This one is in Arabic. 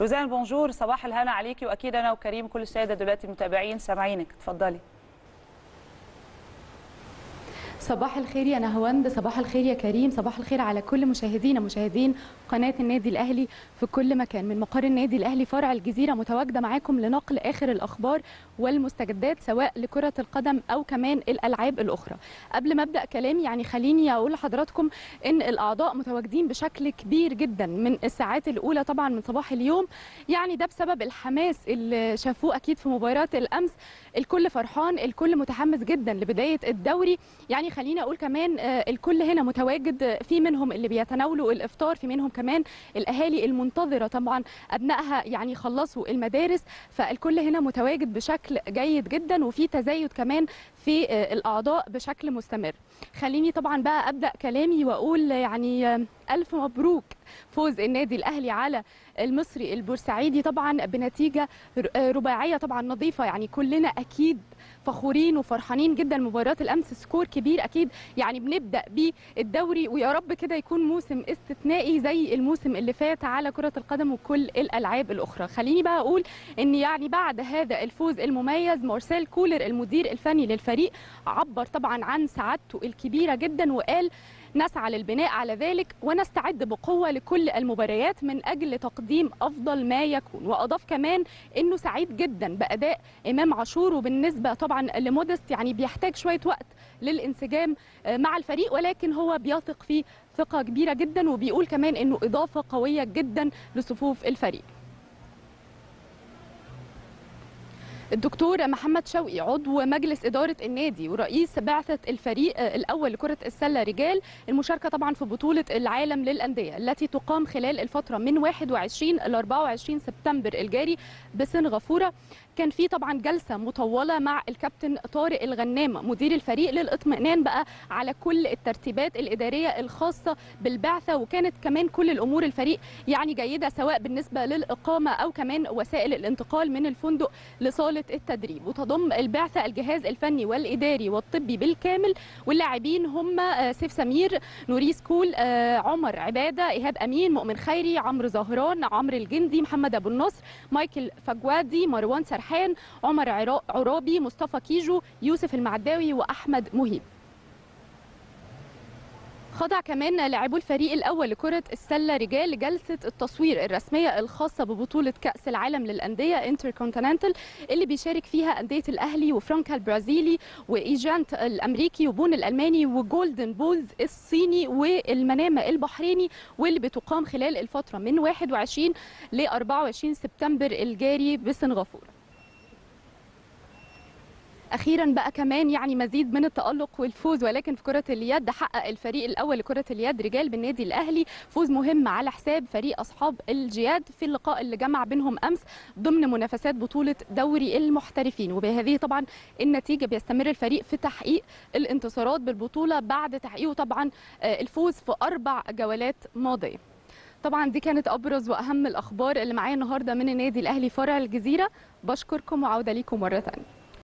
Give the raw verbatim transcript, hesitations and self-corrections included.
روزان بونجور، صباح الهنا عليكي، واكيد انا وكريم كل الساده دلوقتي متابعين سامعينك، اتفضلي. صباح الخير يا نهاوند، صباح الخير يا كريم، صباح الخير على كل مشاهدينا مشاهدين قناة النادي الأهلي في كل مكان. من مقر النادي الأهلي فرع الجزيرة متواجدة معاكم لنقل آخر الأخبار والمستجدات سواء لكرة القدم أو كمان الألعاب الأخرى. قبل ما أبدأ كلامي يعني خليني أقول لحضراتكم إن الأعضاء متواجدين بشكل كبير جدا من الساعات الأولى طبعا من صباح اليوم، يعني ده بسبب الحماس اللي شافوه أكيد في مباراة الأمس. الكل فرحان، الكل متحمس جدا لبداية الدوري. يعني خليني اقول كمان الكل هنا متواجد، في منهم اللي بيتناولوا الافطار، في منهم كمان الاهالي المنتظره طبعا ابنائها يعني خلصوا المدارس، فالكل هنا متواجد بشكل جيد جدا، وفي تزايد كمان في الاعضاء بشكل مستمر. خليني طبعا بقى ابدا كلامي واقول يعني الف مبروك فوز النادي الاهلي على المصري البورسعيدي طبعا بنتيجه رباعيه طبعا نظيفه. يعني كلنا اكيد فخورين وفرحانين جدا. مباراه الامس سكور كبير، اكيد يعني بنبدا بالدوري، ويا رب كده يكون موسم استثنائي زي الموسم اللي فات على كره القدم وكل الالعاب الاخرى. خليني بقى اقول ان يعني بعد هذا الفوز المميز مارسيل كولر المدير الفني للفريق عبر طبعا عن سعادته الكبيره جدا، وقال نسعى للبناء على ذلك ونستعد بقوة لكل المباريات من أجل تقديم أفضل ما يكون. وأضاف كمان أنه سعيد جدا بأداء إمام عاشور، وبالنسبة طبعا لمودست يعني بيحتاج شوية وقت للانسجام مع الفريق، ولكن هو بيثق فيه ثقة كبيرة جدا، وبيقول كمان أنه إضافة قوية جدا لصفوف الفريق. الدكتور محمد شوقي عضو مجلس إدارة النادي ورئيس بعثة الفريق الأول لكرة السلة رجال المشاركة طبعا في بطولة العالم للأندية التي تقام خلال الفترة من واحد وعشرين إلى أربعة وعشرين سبتمبر الجاري بسنغافورة، كان في طبعا جلسة مطولة مع الكابتن طارق الغنام مدير الفريق للإطمئنان بقى على كل الترتيبات الإدارية الخاصة بالبعثة، وكانت كمان كل الأمور الفريق يعني جيدة سواء بالنسبة للإقامة أو كمان وسائل الانتقال من الفندق لصالة التدريب. وتضم البعثة الجهاز الفني والإداري والطبي بالكامل، واللاعبين هم سيف سمير، نوريس كول، عمر عبادة، إيهاب أمين، مؤمن خيري، عمرو زهران، عمرو الجندي، محمد أبو النصر، مايكل فجوادي، مروان سرحان، عمر عرابي، مصطفى كيجو، يوسف المعداوي، وأحمد مهيب. خضع كمان لاعبو الفريق الأول لكرة السلة رجال لجلسة التصوير الرسمية الخاصة ببطولة كأس العالم للأندية انتركونتيننتال اللي بيشارك فيها أندية الأهلي وفرانكا البرازيلي وإيجانت الأمريكي وبون الألماني وجولدن بولز الصيني والمنامة البحريني، واللي بتقام خلال الفترة من واحد وعشرين ل أربعة وعشرين سبتمبر الجاري بسنغافورة. اخيرا بقى كمان يعني مزيد من التالق والفوز، ولكن في كره اليد حقق الفريق الاول لكره اليد رجال بالنادي الاهلي فوز مهم على حساب فريق اصحاب الجياد في اللقاء اللي جمع بينهم امس ضمن منافسات بطوله دوري المحترفين. وبهذه طبعا النتيجه بيستمر الفريق في تحقيق الانتصارات بالبطوله بعد تحقيقه طبعا الفوز في اربع جولات ماضيه. طبعا دي كانت ابرز واهم الاخبار اللي معايا النهارده من النادي الاهلي فرع الجزيره. بشكركم وعوده ليكم مره ثانيه.